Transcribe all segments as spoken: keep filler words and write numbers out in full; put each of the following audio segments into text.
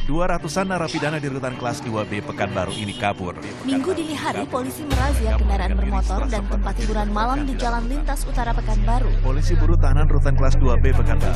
Dua ratusan narapidana di rutan kelas dua B Pekanbaru ini kabur. Minggu dini hari, polisi merazia kendaraan bermotor dan tempat hiburan malam di Jalan Lintas Utara Pekanbaru. Polisi buru tahanan rutan kelas dua B Pekanbaru.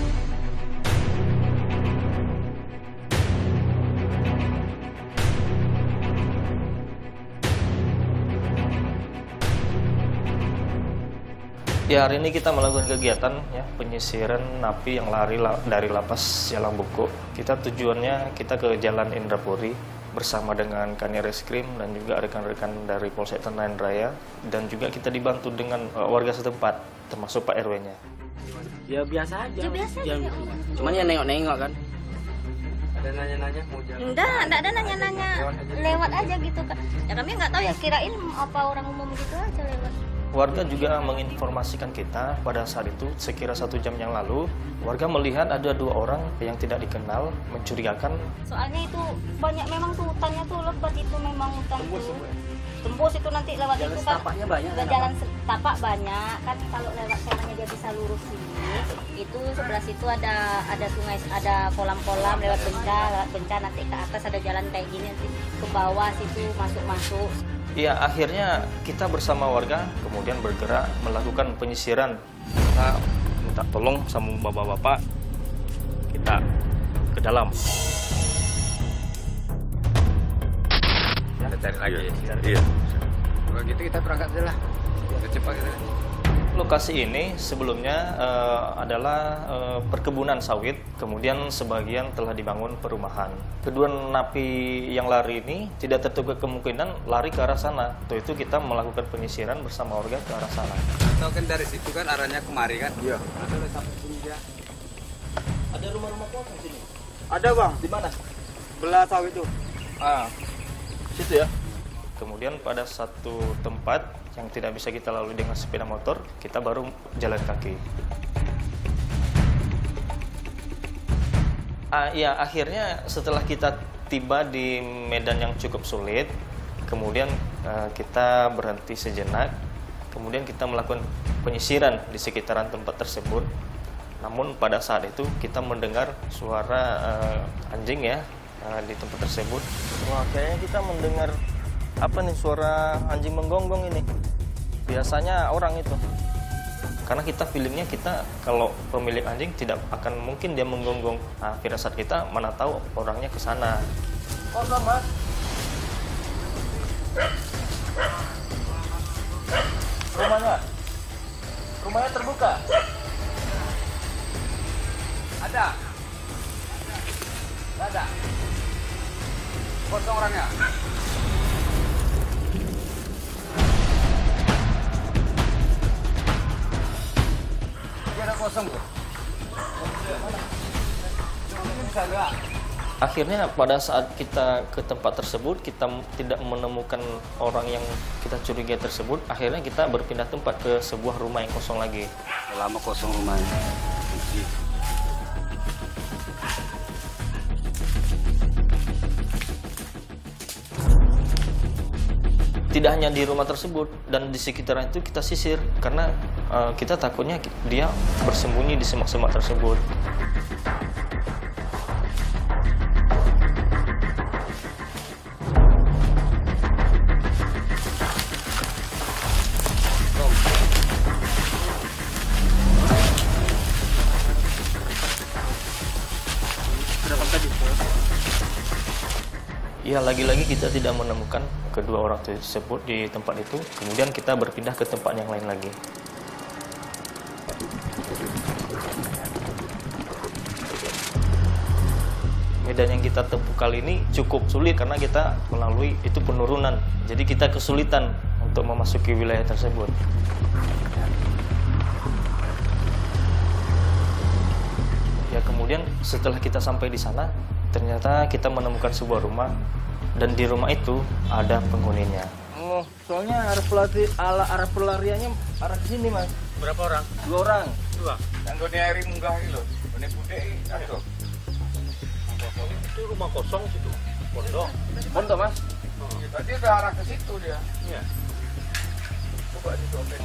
Ya, hari ini kita melakukan kegiatan ya penyisiran napi yang lari la dari lapas Jalan Buku. Kita tujuannya kita ke Jalan Indrapuri bersama dengan Kanit Reskrim dan juga rekan-rekan dari Polsek Tenayan Raya, dan juga kita dibantu dengan uh, warga setempat termasuk Pak R W-nya. Ya biasa aja. Ya biasa aja. Ya, cuman ya nengok-nengok kan. Ada nanya-nanya mau jalan? Enggak, enggak ada nanya-nanya. Lewat aja gitu kan. Ya kami nggak tahu ya, kirain apa orang umum gitu aja lewat. Warga juga menginformasikan kita pada saat itu, sekira satu jam yang lalu, warga melihat ada dua orang yang tidak dikenal mencurigakan. Soalnya itu banyak memang tuh hutannya tuh lebat, itu memang hutan tembus, tuh. Tembus itu nanti lewat jalan itu kan. Setapaknya banyak. Kan jalan setapak banyak kan, kalau lewat sananya dia bisa lurus sini. Itu sebelah situ ada ada sungai, ada kolam-kolam, lewat bencana, lewat bencana nanti ke atas ada jalan kayak gini, nanti ke bawah situ masuk-masuk. Ya, akhirnya kita bersama warga kemudian bergerak melakukan penyisiran. Kita minta tolong sama bapak-bapak, kita ke dalam. Kita cari lagi. Iya. Kalau gitu kita berangkat aja lah. Kita cepat kita. Lokasi ini sebelumnya uh, adalah uh, perkebunan sawit, kemudian sebagian telah dibangun perumahan. Kedua napi yang lari ini tidak tertutup kemungkinan lari ke arah sana. Untuk itu kita melakukan penyisiran bersama warga ke arah sana. Tahu kan dari situ kan arahnya kemari kan? Iya. Ada sampai sini dia. Ada rumah-rumah kosong sini? Ada bang. Di mana? Belah sawit itu. Ah, situ ya. Kemudian pada satu tempat yang tidak bisa kita lalui dengan sepeda motor, kita baru jalan kaki. Ah, ya, akhirnya setelah kita tiba di medan yang cukup sulit, kemudian uh, kita berhenti sejenak, kemudian kita melakukan penyisiran di sekitaran tempat tersebut. Namun pada saat itu kita mendengar suara uh, anjing ya uh, di tempat tersebut. Wah, kayaknya kita mendengar apa nih, suara anjing menggonggong ini. Biasanya orang itu, karena kita feelingnya kita kalau pemilik anjing tidak akan mungkin dia menggonggong. Nah, firasat kita mana tahu orangnya ke sana. Kosong mas. Rumahnya, rumahnya terbuka. Ada. Ada. Ada. Kosong orangnya. Kosong tuh. Akhirnya pada saat kita ke tempat tersebut, kita tidak menemukan orang yang kita curigai tersebut. Akhirnya kita berpindah tempat ke sebuah rumah yang kosong lagi. Lama kosong rumahnya. Tidak hanya di rumah tersebut dan di sekitaran itu kita sisir karena uh, kita takutnya dia bersembunyi di semak-semak tersebut. Ya, lagi-lagi kita tidak menemukan kedua orang tersebut di tempat itu. Kemudian kita berpindah ke tempat yang lain lagi. Medan yang kita tempuh kali ini cukup sulit karena kita melalui itu penurunan. Jadi kita kesulitan untuk memasuki wilayah tersebut. Ya, kemudian setelah kita sampai di sana, ternyata kita menemukan sebuah rumah, dan di rumah itu ada penghuninya. Oh, soalnya arah pelari, ala arah pelariannya arah ke sini mas. Berapa orang? Dua orang. Dua. Yang gue air munggah itu, gue bude itu. Itu rumah kosong situ. Pondok. Pondok mas. Oh, tadi udah arah ke situ dia. Iya. Coba di dompet.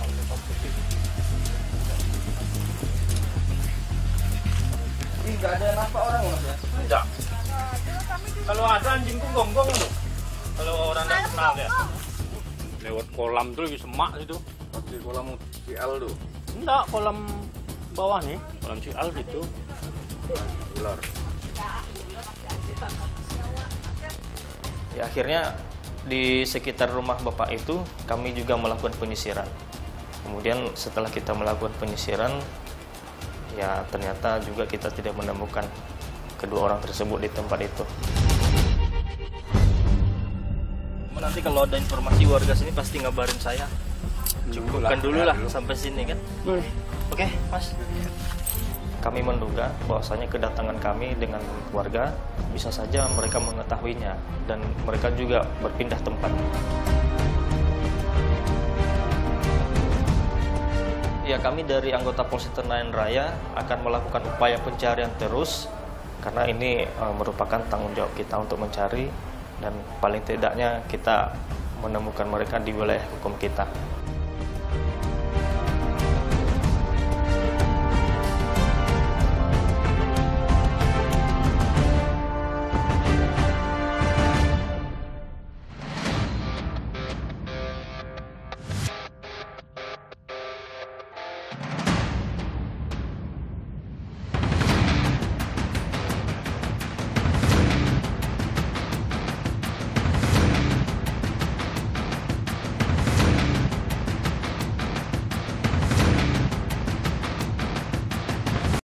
Ini nggak ada nampak orang mas ya? Enggak. Kalau ada anjingku gonggong tuh. Kalau orang nggak kenal ya. Lewat kolam tuh di semak itu. Di kolam Cial tuh. Enggak, kolam bawah nih, kolam Cial gitu. Ular. Ya, akhirnya di sekitar rumah bapak itu kami juga melakukan penyisiran. Kemudian setelah kita melakukan penyisiran, ya ternyata juga kita tidak menemukan kedua orang tersebut di tempat itu. Nanti kalau ada informasi warga sini pasti ngabarin saya. Cukupkan dulu lah sampai sini kan. Boleh. Oke, Mas. Kami menduga bahwasanya kedatangan kami dengan warga bisa saja mereka mengetahuinya dan mereka juga berpindah tempat. Ya, kami dari anggota Polsek Tenayan Raya akan melakukan upaya pencarian terus karena ini e, merupakan tanggung jawab kita untuk mencari dan paling tidaknya kita menemukan mereka di wilayah hukum kita.